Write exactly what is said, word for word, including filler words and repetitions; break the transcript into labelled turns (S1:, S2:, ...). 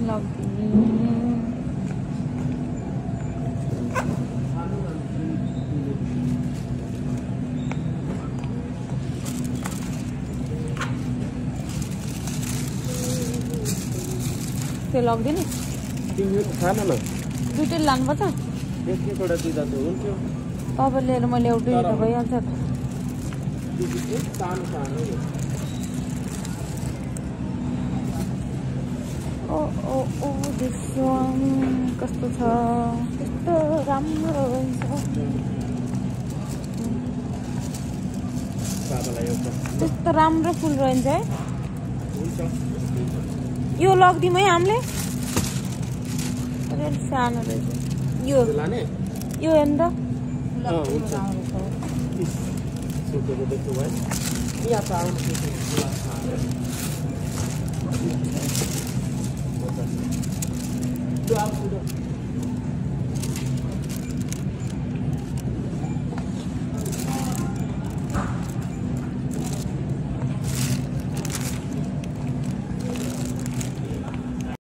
S1: लगिदिने। त्यो लगिदिने
S2: तिम्रो खाना न
S1: दुईटै लानुपर्छ।
S2: एक एकवटा दिँदा त हुन्थ्यो।
S1: तपाईँ लिएर मैले एउटा त भइहाल्छ त।
S2: सानो सानो
S1: ओ ओ ओ देख्छौँ कस्तो छ, कस्तो राम्रो रहेछ। त्यस्तो राम्रो फुल रहन्छ है। यो लगिदिउँ है हामीले। सानो रहेछ यो
S2: लाने
S1: यो हेर्नु त।
S2: हुन्छ